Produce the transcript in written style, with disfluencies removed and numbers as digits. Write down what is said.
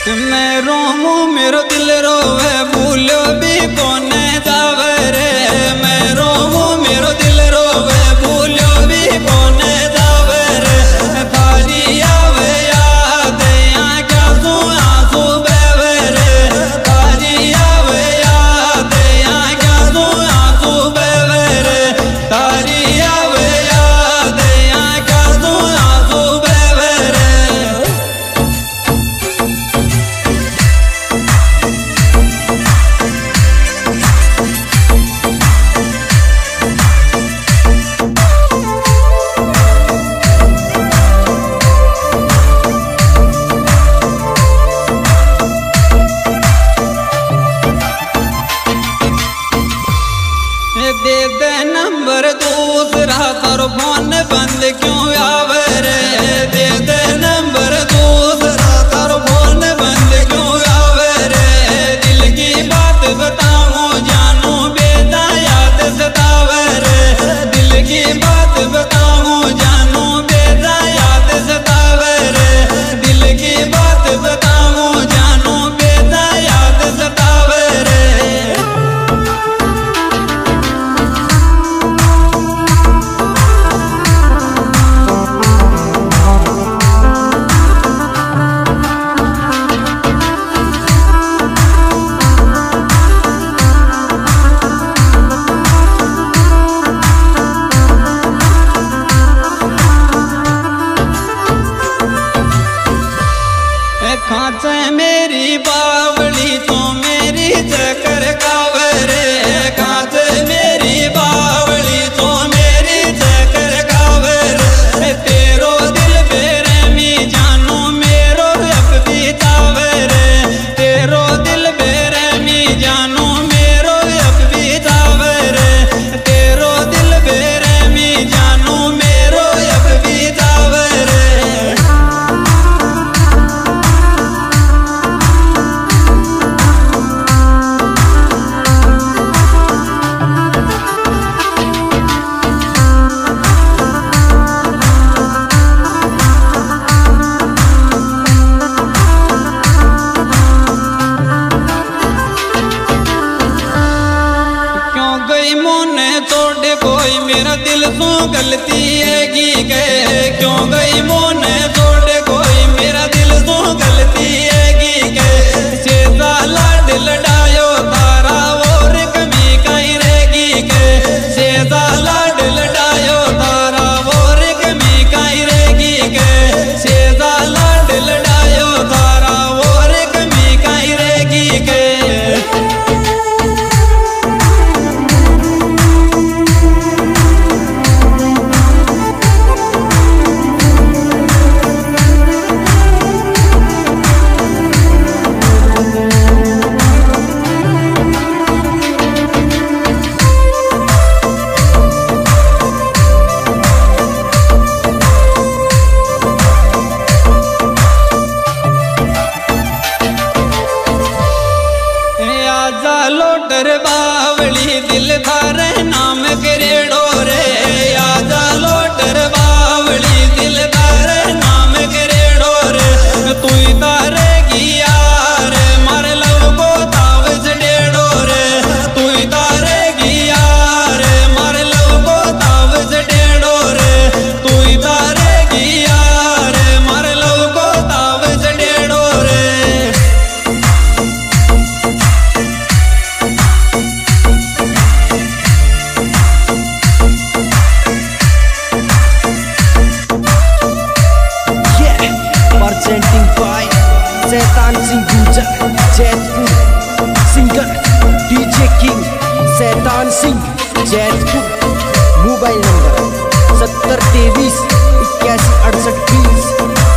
मैं रोमू मेरो दिल रोवे भूलो भी कोने जावे रे। मैं रोमू मेरो दिल रोवे भूलो भी कोने जावे रे। थारी आवे याद आँखा सू आंसू बहवे रे। थारी आवे याद आँखा सू आंसू बहवे रे। थारी आवे याद आँखा सू आंसू बहवे रे। दे दे नंबर दूसरा तर फोन बंद क्यों आवे रे। दे दे नंबर दूसरा तर फोन बंद क्यों आवे रे। दिल की बात बताऊं जानू बेटा याद सतावे रे। दिल की बात बताऊं जानू बेटा याद सतावे रे। दिल की बात बताऊं जानू बेटा याद सतावे रे। खाचे मेरी बावली तो मेरी चक्कर कावे रे। खाचे मेरी बावली तो मेरी चक्कर कावे रे। तेरो दिल बेरहमी जानू मेरो अब भी चावे रे। तेरो दिल बेरहमी जानू मेरो अब भी चावे रे। तेरो दिल बेरहमी जानू मेरो अब भी चावे रे। तोड़ कोई मेरा दिल सो गलती हैगी गए। क्यों गई मोने तोड़ कोई मेरा दिल सो गलती हैगी गए। सेजा लाड लड़ायो तारा और कमी कहीं रहेगी गए। सेजा लाड लड़ायो तारा और कमी कहीं रहेगी गए। सेजा लाड लड़ायो तारा और कमी कहीं रहेगी गए। लोटर बावली दिल थारे नाम करेड़ो रे। आजा लोटर बावली दिल थारे नाम करेड़ो रे। तू तारे की यार मारे लव को ताव चढ़ेड़ो रे। तू तारे की यार मारे लव को ताव चढ़ेड़ो रे। तू तारे की यार मारे लव को ताव चढ़ेड़ो रे। Presenting by Saitan Singh Gujar, Jaipur. Singer DJ King Saitan Singh, Jaipur. Mobile number 7023 81 68 20।